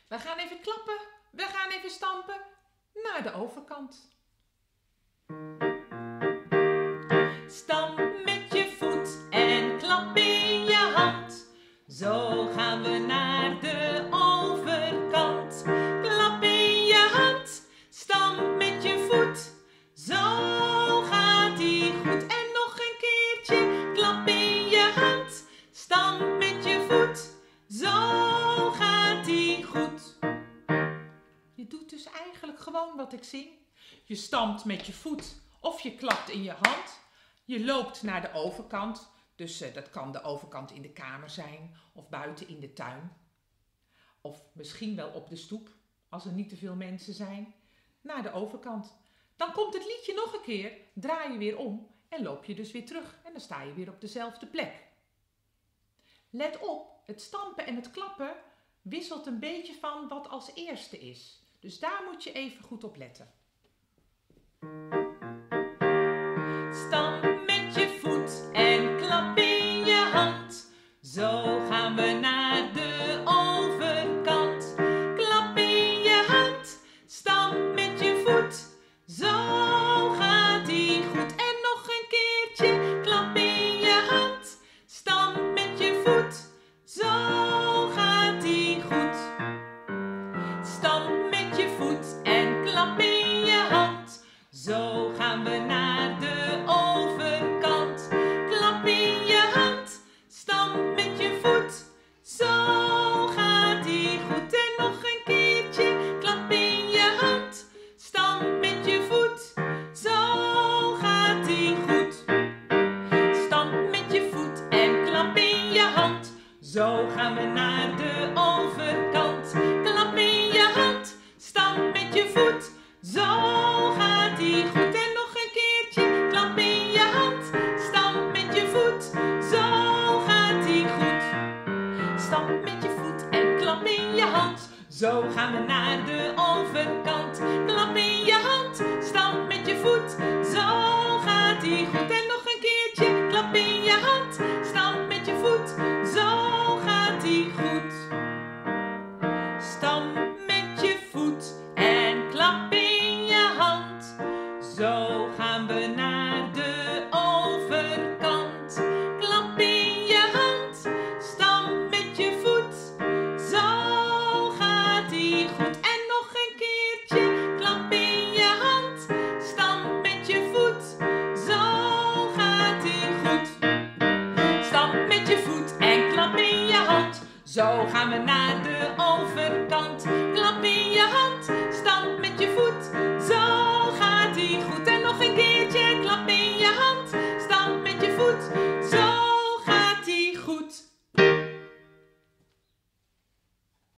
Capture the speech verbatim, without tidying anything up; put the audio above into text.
We gaan even klappen, we gaan even stampen naar de overkant. Stamp met je voet en klap in je hand. Zo gaan we naar de overkant. Klap in je hand, stamp met je voet. Zo gaat die goed. En nog een keertje, klap in je hand, stamp met je voet. Zo gaat die goed. Je doet dus eigenlijk gewoon wat ik zing. Je stampt met je voet of je klapt in je hand. Je loopt naar de overkant. Dus uh, dat kan de overkant in de kamer zijn of buiten in de tuin. Of misschien wel op de stoep, als er niet te veel mensen zijn. Naar de overkant. Dan komt het liedje nog een keer, draai je weer om en loop je dus weer terug. En dan sta je weer op dezelfde plek. Let op, het stampen en het klappen wisselt een beetje van wat als eerste is. Dus daar moet je even goed op letten. Stamp met je voet en klap in je hand. Zo gaan we naar de overkant. Klap in je hand, stamp met je voet. Zo gaat die goed. En nog een keertje, klap in je hand, stamp met je voet. Zo gaat die goed. Stamp met je voet en klap in je hand. Zo gaan we naar de overkant. Klap in je hand, stamp met je voet. Zo gaat die goed. En nog een keertje, klap in je hand, stamp met je voet. Zo gaat die goed. Stamp met je voet en klap in je hand. Zo gaan we naar de overkant. Klap in je hand, stamp met je voet. Zo gaat die goed. En nog een keertje, klap in je hand, stamp met je voet. Zo gaat die goed. Stamp met je voet en klap in je hand. Zo gaan we naar de overkant. Klap in je hand, stamp met je voet. Zo gaat die goed. En nog een keertje, klap in je hand, stamp met je voet. Zo gaat die goed. Stamp